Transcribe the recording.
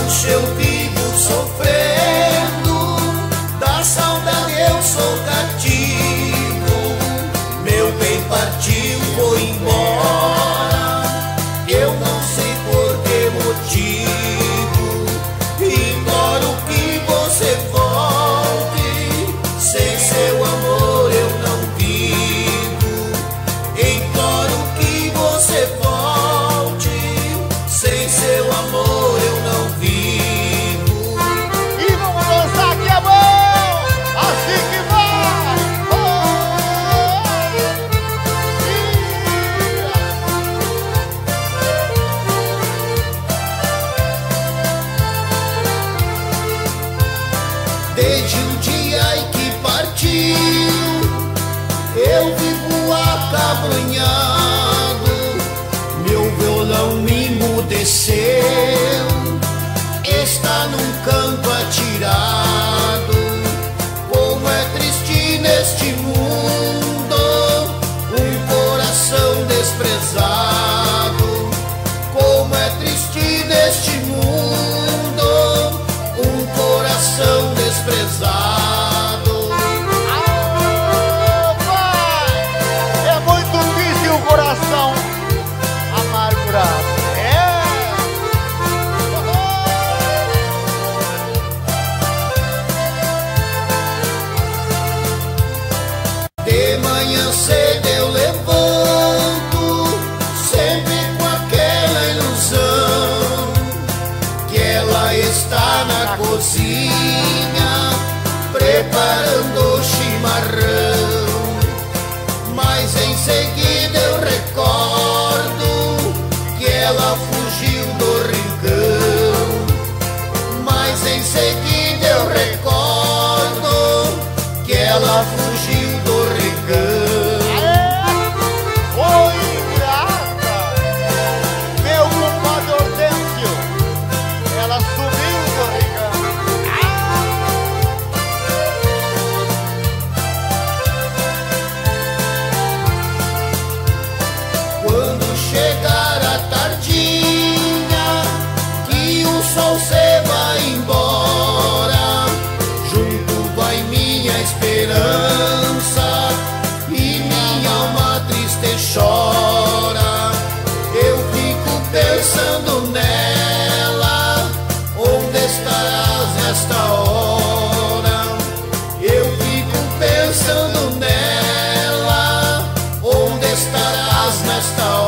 longe eu vivo sofrendo, da saudade eu sou cativo. Meu bem partiu, foi embora, eu não sei por que motivo. Imploro que você volte, sem seu amor eu não vivo. Imploro que você volte, sem seu amor eu não vivo. E vamos lançar aqui a mão, assim que vai. Desde o dia em que partiu, eu vivo acabrunhado. Meu violão me emudeceu, está num canto atirado. Como é triste neste mundo um coração desprezado. Como é triste neste mundo um coração desprezado. Alô, pai! É muito triste o coração amargurado. De manhã cedo eu levanto, sempre com aquela ilusão que ela está na cozinha preparando o chimarrão. Mas em seguida eu recordo que ela fugiu do rincão. Mas em seguida eu recordo que ela fugiu do rincão. Oi, ingrata! Meu compadre Hortêncio, ela sumiu do rincão. Quando chegar a tardinha, que o sol se vai embora, junto vai minha esperança e minha alma triste chora. Eu fico pensando nela, onde estarás nesta hora? Eu fico pensando nela, onde estarás nesta hora?